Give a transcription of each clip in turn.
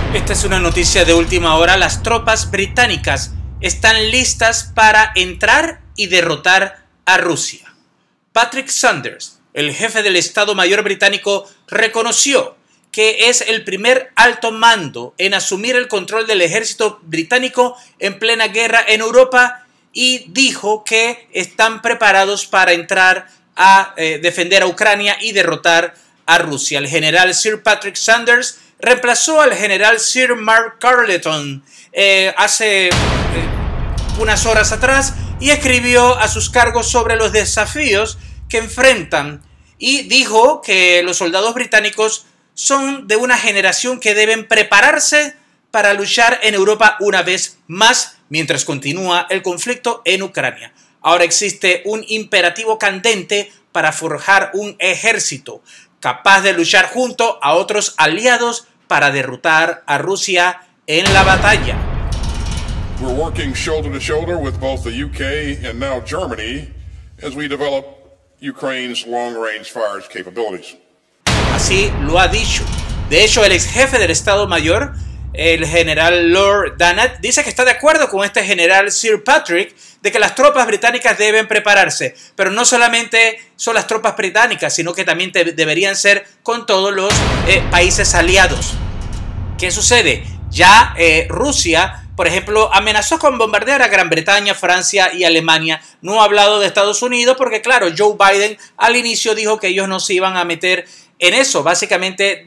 Esta es una noticia de última hora. Las tropas británicas están listas para entrar y derrotar a Rusia. Patrick Sanders, el jefe del Estado Mayor británico, reconoció que es el primer alto mando en asumir el control del ejército británico en plena guerra en Europa y dijo que están preparados para entrar a defender a Ucrania y derrotar a Rusia. El general Sir Patrick Sanders reemplazó al general Sir Mark Carleton hace unas horas atrás y escribió a sus cargos sobre los desafíos que enfrentan y dijo que los soldados británicos son de una generación que deben prepararse para luchar en Europa una vez más mientras continúa el conflicto en Ucrania. Ahora existe un imperativo candente para forjar un ejército capaz de luchar junto a otros aliados para derrotar a Rusia en la batalla. We're working shoulder to shoulder with both the UK and now Germany as we develop Ukraine's long-range fires capabilities. Así lo ha dicho. De hecho, el ex jefe del Estado Mayor, el general Lord Dannatt, dice que está de acuerdo con este general Sir Patrick de que las tropas británicas deben prepararse. Pero no solamente son las tropas británicas, sino que también deberían ser con todos los países aliados. ¿Qué sucede? Ya Rusia, por ejemplo, amenazó con bombardear a Gran Bretaña, Francia y Alemania. No ha hablado de Estados Unidos porque, claro, Joe Biden al inicio dijo que ellos no se iban a meter en eso. Básicamente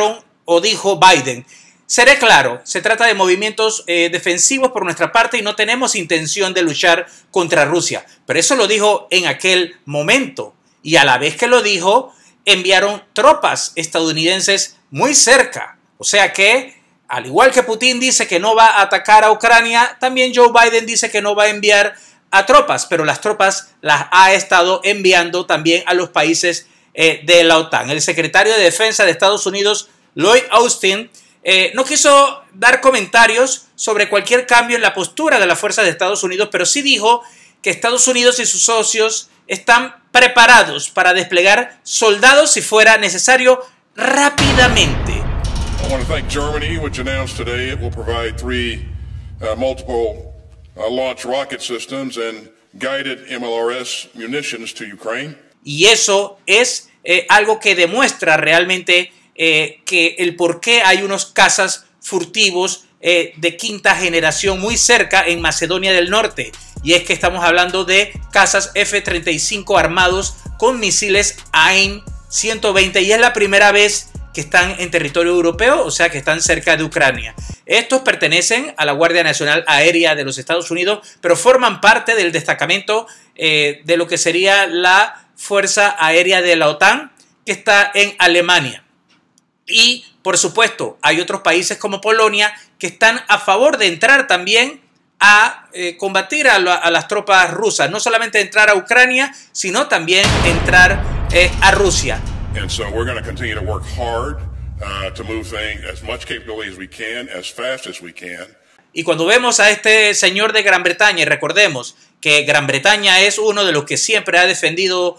dijo Biden: seré claro, se trata de movimientos defensivos por nuestra parte y no tenemos intención de luchar contra Rusia. Pero eso lo dijo en aquel momento. Y a la vez que lo dijo, enviaron tropas estadounidenses muy cerca. O sea que, al igual que Putin dice que no va a atacar a Ucrania, también Joe Biden dice que no va a enviar a tropas. Pero las tropas las ha estado enviando también a los países de la OTAN. El secretario de Defensa de Estados Unidos, Lloyd Austin, no quiso dar comentarios sobre cualquier cambio en la postura de las fuerzas de Estados Unidos, pero sí dijo que Estados Unidos y sus socios están preparados para desplegar soldados si fuera necesario rápidamente. I want to thank Germany, which announced today it will provide 3 multiple launch rocket systems and guided MLRS munitions to Ukraine. Y eso es algo que demuestra realmente que el por qué hay unos cazas furtivos de quinta generación muy cerca en Macedonia del Norte. Y es que estamos hablando de cazas F-35 armados con misiles AIM-120 y es la primera vez que están en territorio europeo, o sea que están cerca de Ucrania. Estos pertenecen a la Guardia Nacional Aérea de los Estados Unidos, pero forman parte del destacamento de lo que sería la Fuerza Aérea de la OTAN, que está en Alemania. Y, por supuesto, hay otros países como Polonia que están a favor de entrar también a combatir a las tropas rusas. No solamente entrar a Ucrania, sino también entrar a Rusia. And so we're going to continue to work hard to move things as much capability as we can, as fast as we can. Y cuando vemos a este señor de Gran Bretaña, y recordemos que Gran Bretaña es uno de los que siempre ha defendido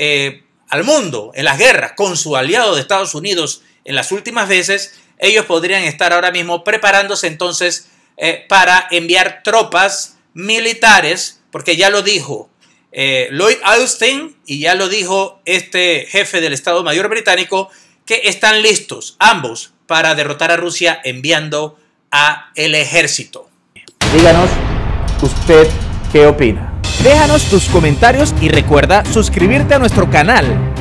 al mundo en las guerras con su aliado de Estados Unidos en las últimas veces, ellos podrían estar ahora mismo preparándose entonces para enviar tropas militares, porque ya lo dijo Lloyd Austin y ya lo dijo este jefe del Estado Mayor británico, que están listos ambos para derrotar a Rusia enviando a el ejército. Díganos, ¿usted qué opina? Déjanos tus comentarios y recuerda suscribirte a nuestro canal.